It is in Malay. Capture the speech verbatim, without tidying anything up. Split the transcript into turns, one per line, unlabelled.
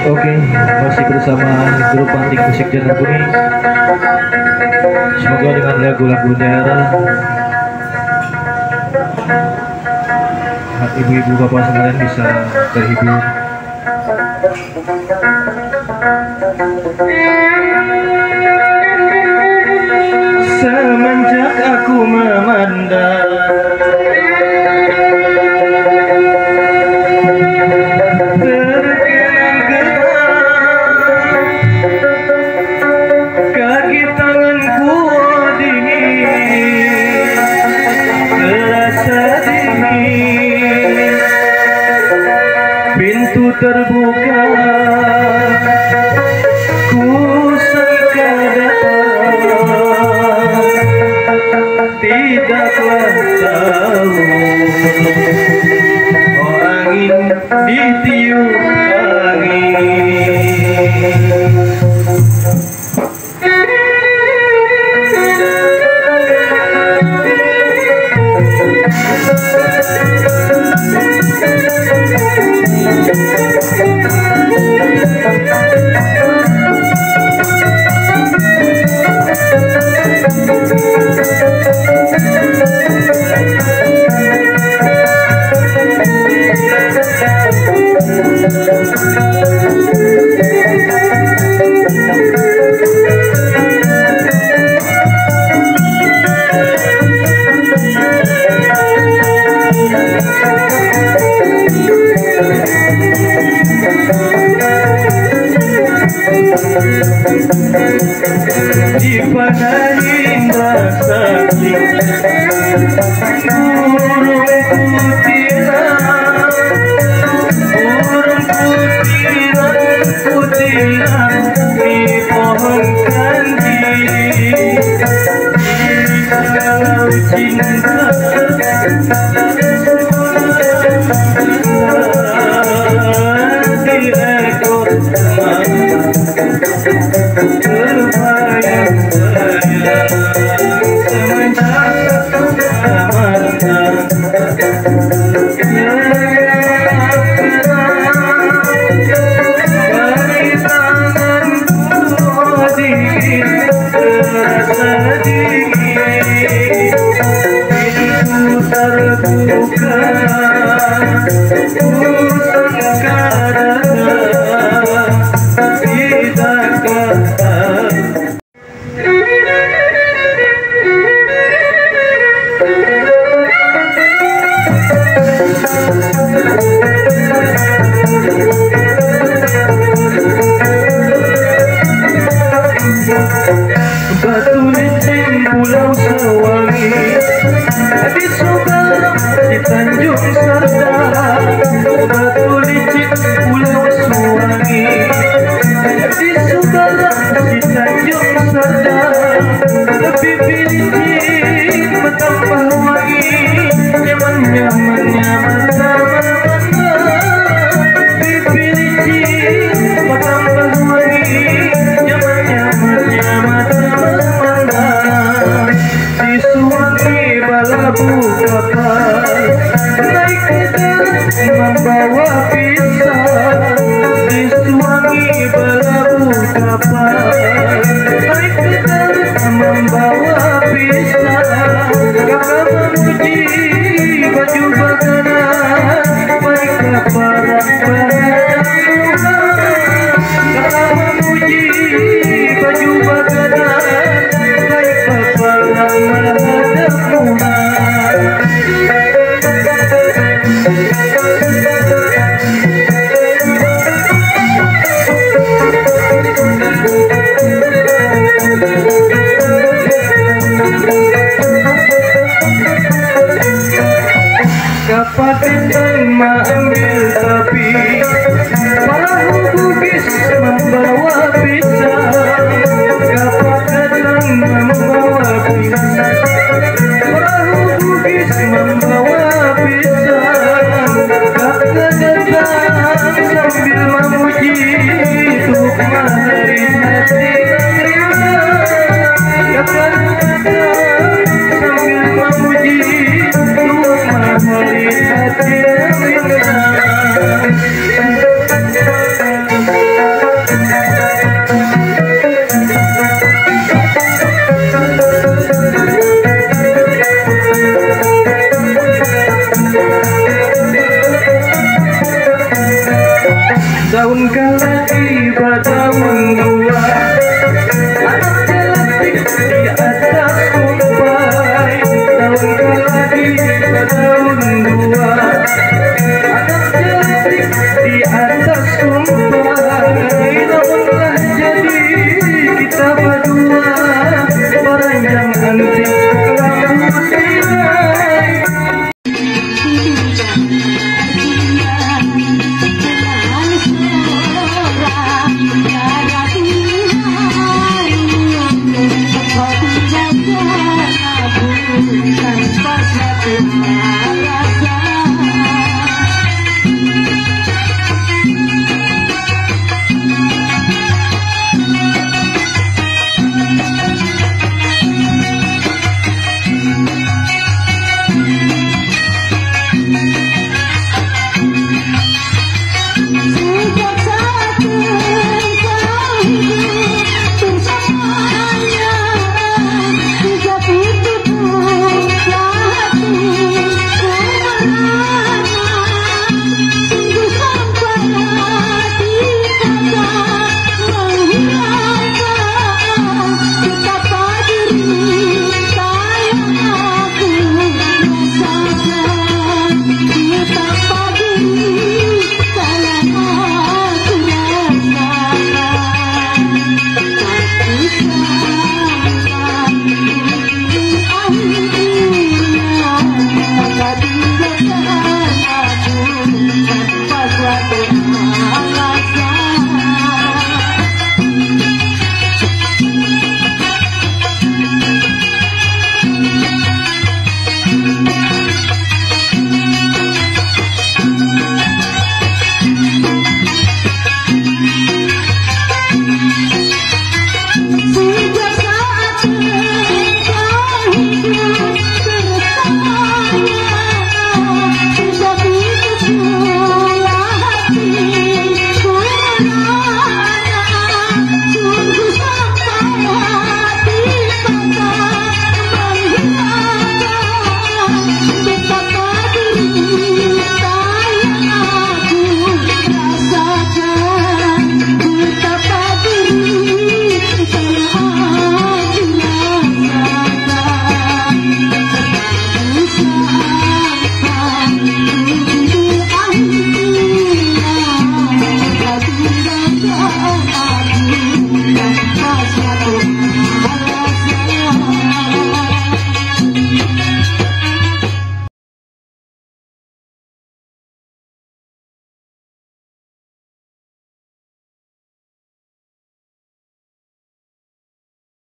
Oke, masih bersama grup Pantik Musik Janur Kuning. Semoga dengan lagu-lagu daerah ibu-ibu bapak sekalian bisa terhibur. Semenjak aku memandang pintu terbuka, ku sangka datang, tidaklah tahu, oh angin ditiup angin. Di pada indah sakti burung putiran, burung putiran, putiran di pohon kandi, kalau cinta di ekor terbayang sayang semenjak memandang dari tanganku dingin terasa dingin, pintu terbuka, ku sangka datang, tidaklah tahu. Batu licin Pulau Sewangi, di Sugarang, di Tanjung Serdang. Batu licin Pulau Sewangi, di Sugarang, di Tanjung Serdang. Lebih licin bertambah wangi, nyaman nyaman nyaman sama-sama. Lebih licin bertambah wangi, nyaman nyaman nyaman sama-sama. Di Suwangi balabu kapal, naik kereta membawa pisang. Di Suwangi balabu kapal, naik kereta membawa pisang. Kakak memuji baju bakaran, baik kaparan barang murah. Kakak memuji baju bakaran, baik kaparan barang murah. Kapaten mengambil tepi, perahu Bugis membawa pisang. Kapaten membawa pisang, perahu Bugis membawa pisang. Kakak datang sambil